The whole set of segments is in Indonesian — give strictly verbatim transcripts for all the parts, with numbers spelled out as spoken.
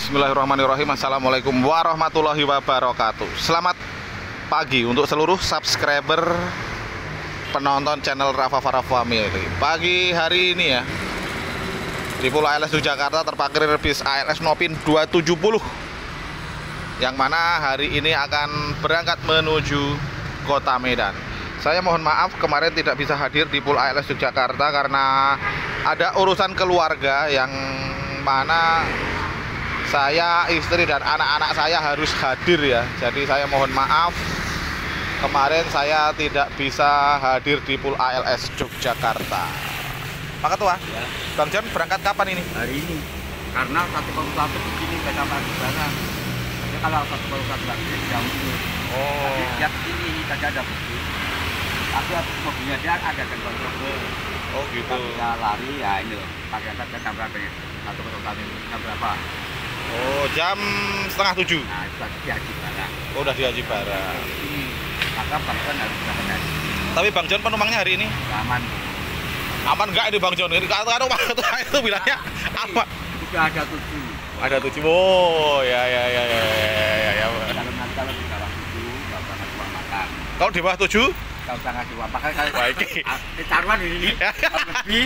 Bismillahirrahmanirrahim. Assalamualaikum warahmatullahi wabarakatuh. Selamat pagi untuk seluruh subscriber penonton channel Rafa Farah Family. Pagi hari ini ya, di Pulau A L S Yogyakarta terparkir bis A L S Nopin dua tujuh nol, yang mana hari ini akan berangkat menuju Kota Medan. Saya mohon maaf kemarin tidak bisa hadir di Pulau A L S Yogyakarta karena ada urusan keluarga yang mana saya, istri, dan anak-anak saya harus hadir ya. Jadi saya mohon maaf kemarin saya tidak bisa hadir di Pulau A L S Yogyakarta. Pak Ketua, ya. Bang John berangkat kapan ini? Hari ini. Karena satu kali satu di sini saya sampai di sana. Jadi kalau satu kali satu lagi jam ini. Oh. Tapi lihat sini tadi ada bukti. Tapi mobilnya dia ada dan kontrol. Oh gitu. Kita bisa lari ya ini loh. Pakai saja jam berapa ya? Satu kali satu jam berapa? Oh, jam setengah tujuh. Nah, itu di Haji Bara. Oh, udah di Haji Bara. Ini maka Bang John harus berangkat. Tapi Bang John penumpangnya hari ini Aman. Aman enggak ini Bang John? Ini kata-kata Pak Ketua itu bilangnya aman. Sudah ada tujuh. Ada tujuh. Oh, ya ya ya ya ya ya. Kalau nanti kalau di bawah tujuh, nggak usah ngasih uang makan. Kalau di bawah tujuh? Nggak usah ngasih uang makan. Kalau baik. Ini taruhan ini. Lebih.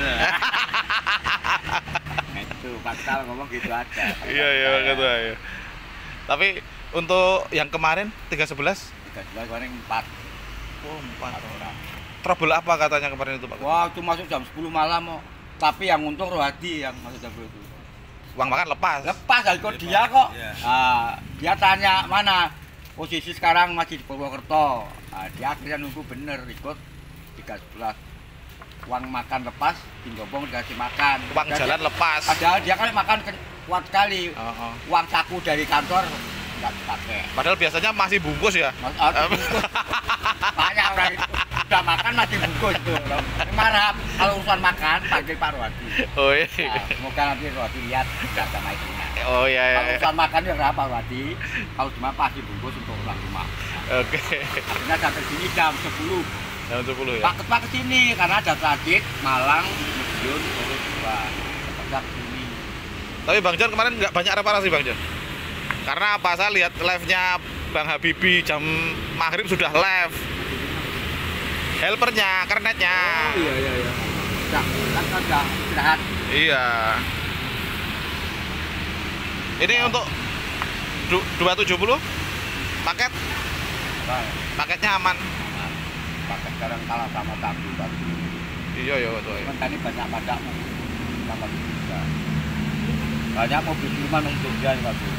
Itu Pak ngomong gitu aja. Iya iya Pak Ketua ya. Tapi untuk yang kemarin tiga sebelas tiga sebelas kemarin empat. Oh, empat orang. Trouble apa katanya kemarin itu Pak Ketua? Wah, itu masuk jam sepuluh malam kok. Tapi yang untung Rohadi yang masuk jam sepuluh itu. Uang makan lepas. Lepas kok dia kok. Nah, dia tanya mana posisi sekarang masih di Purwokerto. Nah, dia akhirnya nunggu bener ikut tiga sebelas. Uang makan lepas, tinggobong dikasih makan. Uang dan jalan dia, lepas. Padahal dia kan makan kuat sekali. Uh -huh. Uang saku dari kantor nggak dipakai. Padahal biasanya masih bungkus ya. Mas, uh, bungkus. Banyak orang itu udah makan masih bungkus tuh. Marah kalau urusan makan panggil Pak Rohadi. Oh iya. Nah, semoga nanti Rohadi lihat nggak sama istrinya. Oh iya. iya. Kalau urusan makan ya berapa Pak Rohadi? Kalau cuma pasti bungkus untuk pulang rumah. Nah, oke. Okay. Akhirnya sampai sini jam sepuluh. Jam sepuluh ya. Pak Ketua ke sini karena ada transit Malang, Madiun, terus dua. Ketua ke sini. Tapi Bang John kemarin nggak banyak reparasi Bang John. Karena apa, saya lihat live-nya Bang Habibie jam maghrib sudah live. Helpernya, kernetnya. Oh iya iya iya. Sudah, kan sudah istirahat. Iya. Ini nah. Untuk dua tujuh nol paket. Nah. Paketnya aman. Aman. Paket sekarang kalah sama tabu tadi. Iya ya betul. Cuman tadi banyak pada sama juga. Banyak mobil cuma untuk dia bagus.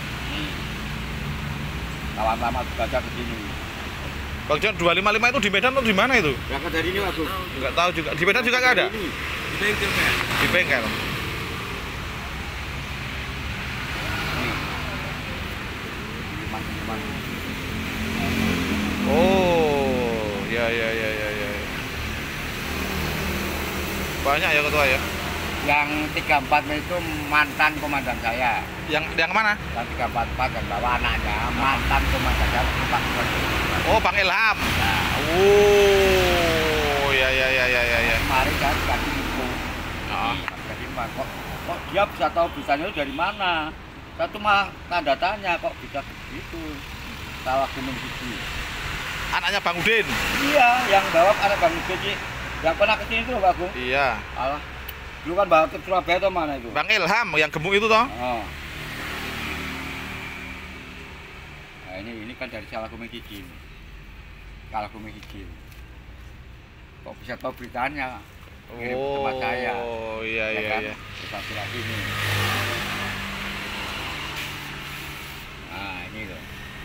Kawan lama juga aja ke sini. Bang John dua lima lima itu di Medan atau di mana itu? Berangkat dari ini bagus. Enggak tahu juga. Di Medan juga enggak ada? Di bengkel kan. Di bengkel. Oh, ya ya ya ya ya. Banyak ya Ketua ya. Yang tiga empat itu mantan komandan saya. Yang yang mana? Yang tiga empat empat dan bawa anaknya mantan komandan saya Pak. Oh, Bang Ilham. Nah. Oh, ya ya ya ya ya ya. Kemarin kan kasih info. Heeh. Kasih info kok kok dia bisa tahu bisanya dari mana? Saya cuma tanda tanya kok bisa begitu. Sawah Gunung Kidul. Anaknya Bang Udin. Iya, yang bawa anak Bang Udin sih. Yang pernah kesini itu Bang Bung. Iya. Alah. Dulu kan bawa ke Surabaya atau mana itu? Bang Ilham yang gemuk itu toh? Oh. Nah, ini ini kan dari Salah Gumeng Kidul. Salah Gumeng Kidul. Kok bisa tahu beritanya? Kirim ke tempat saya. Oh, iya ya iya kan? iya. Kita surat ini. Nah, ini loh.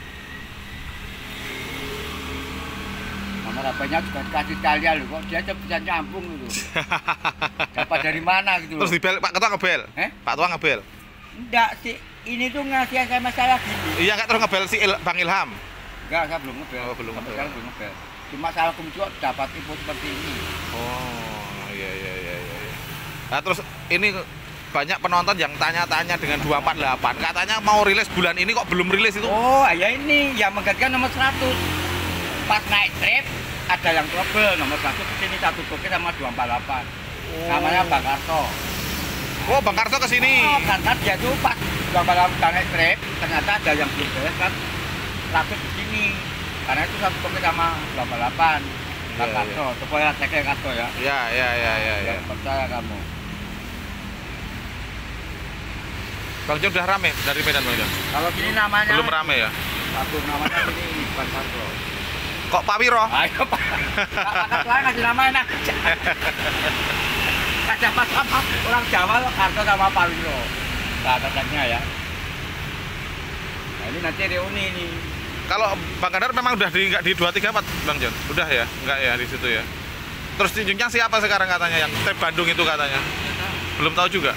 Nomor H P-nya juga dikasih sekalian loh, kok dia bisa nyambung gitu. Dapat dari mana gitu. Terus dibel Pak Ketua ngebel? Eh? Pak Ketua ngebel? Enggak sih, ini tuh ngasih S M S saya gini. Iya, enggak terus ngebel si Il Bang Ilham. Enggak, saya belum ngebel. Oh, belum ngebel. Sekarang belum ngebel. Cuma salah kemudian dapat info seperti ini. Oh, iya iya iya iya. Nah, terus ini banyak penonton yang tanya-tanya dengan dua empat delapan. Katanya mau rilis bulan ini kok belum rilis itu? Oh, ya ini yang menggantikan nomor seratus. Pas naik trip ada yang trouble nomor satu kesini satu toke sama dua empat delapan. Oh. Namanya Bang Karto. Oh, Bang Karto ke sini. Oh, karena dia tuh pas gambar udah naik trip, ternyata ada yang belum beres kan ratus di sini. Karena itu satu paket sama delapan delapan. Bang Iya, Karto, supaya ceknya Karto ya. Ya, ya, ya, ya, ya. Ya, percaya kamu. Bang Jon udah rame dari Medan, Bang Jon? Kalau gini namanya Belum rame ya? satu namanya ini Bang Karto. Kok Pak Wiro? Ayo Pak. Kakak lain ngasih nama enak aja. Ada apa-apa orang Jawa Karto sama Pak Wiro. Nah, tetapnya ya. Nah, ini nanti reuni ini. Kalau Bang Kandar memang udah di nggak di dua tiga empat, Bang Jon? Udah ya? Enggak ya di situ ya? Terus tinjungnya siapa sekarang katanya yang T Bandung itu katanya? Belum tahu juga.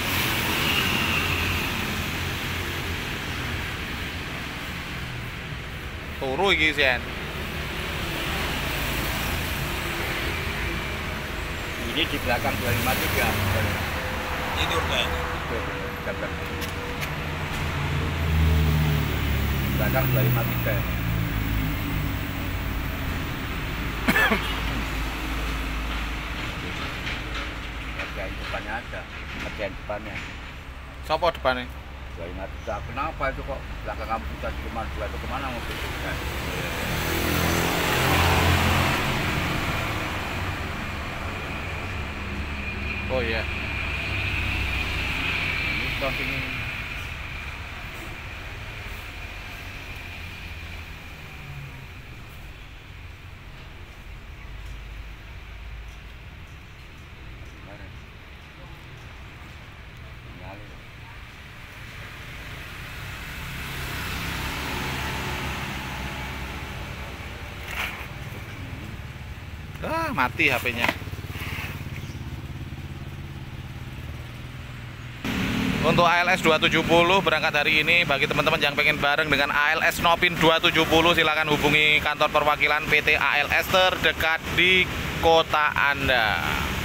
Turu iki Sen. Ini di belakang dua lima tiga. Ini udah. Belakang dua lima tiga. Kerjaan depannya ada. Kerjaan depannya. Sopo depannya? dua lima tiga. Kenapa itu kok belakang kamu bisa cuma dua itu kemana mobil? Nah, Oh iya. ini stop ini. Ah, mati H P-nya. Untuk A L S dua tujuh nol berangkat hari ini, bagi teman-teman yang pengen bareng dengan A L S Nopin dua tujuh nol, silakan hubungi kantor perwakilan P T A L S terdekat di kota Anda.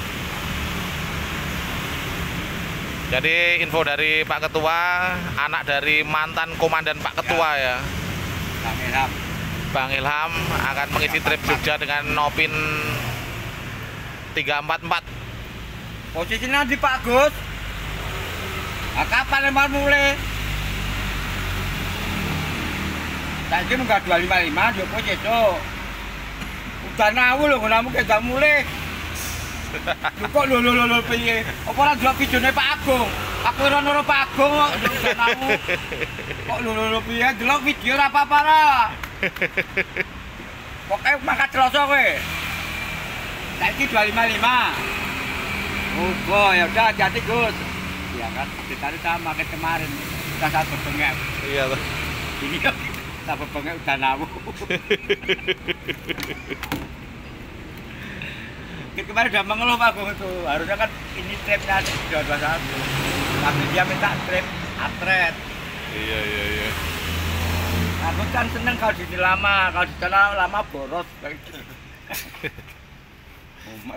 Jadi info dari Pak Ketua, anak dari mantan komandan Pak Ketua ya, Bang Ilham. Bang Ilham akan mengisi trip Jogja dengan Nopin tiga empat empat. Posisinya di Pak Gus. Nah, kapan emang mulai? Tadi nggak dua lima lima, dia posisi itu. Udah nawu loh, nggak mungkin nggak mulai. Lu kok lo lo lo lo piye? Apa orang dua videonya Pak Agung? Aku nonton Pak Agung kok udah nawu. Kok lo lo lo piye? Delok video apa apa lah. Pokoknya makan celoso kowe. Saiki dua lima lima. Oh, ya udah hati-hati Gus. Ya kan, tadi sama kayak kemarin. Kita saat berbengek. Iya tuh. Ini ya, kita berbengek udah nawu. Kita kemarin udah mengeluh Pak Gus itu. Harusnya kan ini tripnya dua dua satu. Tapi dia minta trip atret. Iya iya iya. Aku kan seneng kalau di sini lama, kalau di sana lama boros. Umat.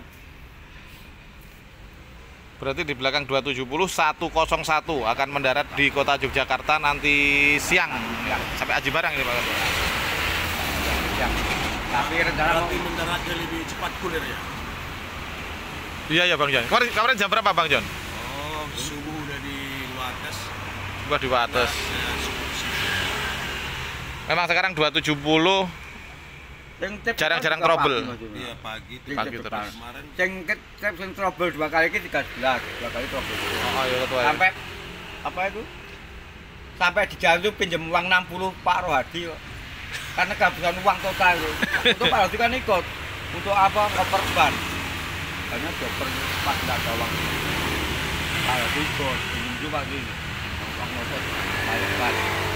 Berarti di belakang dua tujuh nol satu nol satu akan mendarat di kota Yogyakarta nanti siang Ya. sampai Aji Barang ini Pak. Ya. Tapi rencana mau Berarti mendaratnya lebih cepat kulir ya? Iya ya Bang Jon. Kemarin, kemarin jam berapa Bang Jon? Oh, subuh udah di atas. Gua di atas. Ya, subuh subuh. Memang sekarang dua tujuh nol jarang-jarang trouble. Iya pagi. Pagi Pagi terus. terus. Kemarin Sing trip sing trouble dua kali iki tiga belas, dua kali trouble. Oh iya ketua. Ya. Sampai apa itu? Sampai di jalan itu pinjam uang enam puluh Pak Rohadi kok. Karena kehabisan uang total itu. Untuk Pak Rohadi kan ikut. Untuk apa? Koper ban. Karena dokter pas nggak ada uang. Pak Rohadi ikut. Pinjam juga gini. Uang motor. Bayar ban.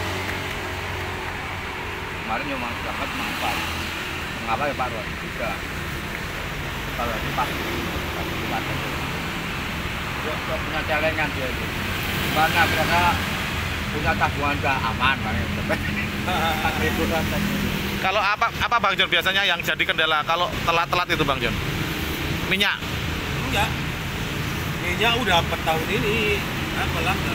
Kemarin yang mau berangkat empat. Mengapa ya Pak Rohadi juga? Pak Rohadi pasti. Pasti kuat. Dia punya celengan dia itu. Karena mereka punya tabungan udah aman Kalau apa apa Bang Jon biasanya yang jadi kendala kalau telat-telat itu Bang Jon? Minyak. enggak. Minyak udah empat tahun ini. Apa langka?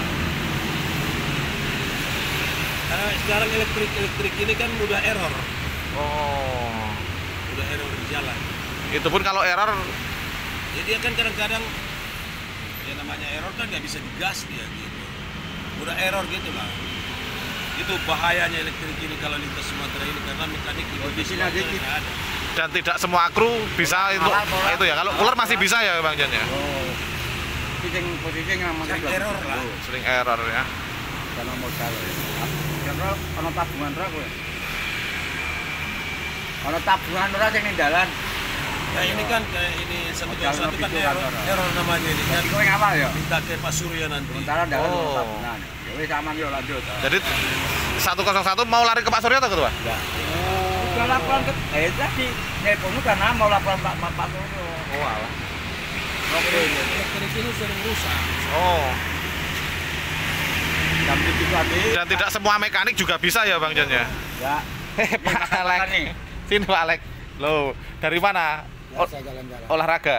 Karena sekarang elektrik elektrik ini kan udah error. Oh. Udah error di jalan. Itu pun kalau error Jadi dia kan kadang-kadang Ya namanya error kan nggak bisa digas dia gitu. Udah error gitu lah. Itu bahayanya elektrik ini kalau lintas Sumatera ini karena mekanik di Oh, di sini aja Sumatera gitu. nggak ada. Dan tidak semua kru bisa itu Malah, itu ya. Kalau cooler masih bisa ya Bang Jan ya. Oh. Posisi posisi yang Sering error lah. Sering error ya. Karena modal. Kira ono tabungan ora kowe? Ono tabungan ora sing ning dalan. Nah ini kan kayak ini satu Modal satu kan lebih error, kurang. error namanya ini kan. Jadi kowe ngawal ya? Minta ke Pak Surya nanti. Sementara dalan ono Oh. tabungan. Ya wis aman yo lanjut. Jadi seratus satu mau lari ke Pak Surya atau ketua? Enggak. Udah laporan ke eh tadi nelponmu karena mau laporan Pak Pak Pak Suryo. Oh alah. Oke. Elektrik ini sering rusak. Oh. Jam tujuh pagi. Dan tidak semua mekanik juga bisa ya Bang Jan ya. Ya. Eh Pak Alek. nih. Sini Pak Alek. Loh, dari mana? Ya, Ol- saya jalan-jalan. olahraga.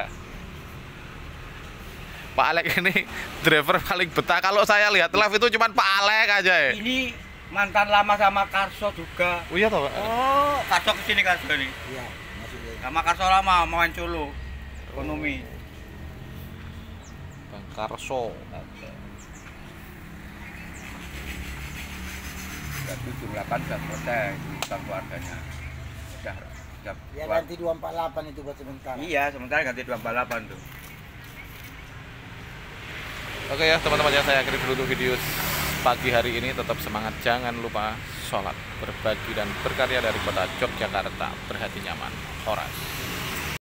Pak Alek ini driver paling betah. Kalau saya lihat live itu cuma Pak Alek aja ya. Ini mantan lama sama Karso juga. Oh iya toh Pak? Oh, Karso kesini Karso ini. Iya, masih dia. Sama Karso lama mau main Solo. Ekonomi. Bang Karso. Jam tujuh delapan sudah selesai utang keluarganya. Sudah sudah Ya keluar. ganti dua empat delapan itu buat sementara. Iya, sementara ganti dua empat delapan tuh. Oke ya teman-teman ya, saya akhiri dulu untuk video pagi hari ini. Tetap semangat, jangan lupa sholat, berbagi dan berkarya dari kota Yogyakarta. Berhati nyaman, Horas.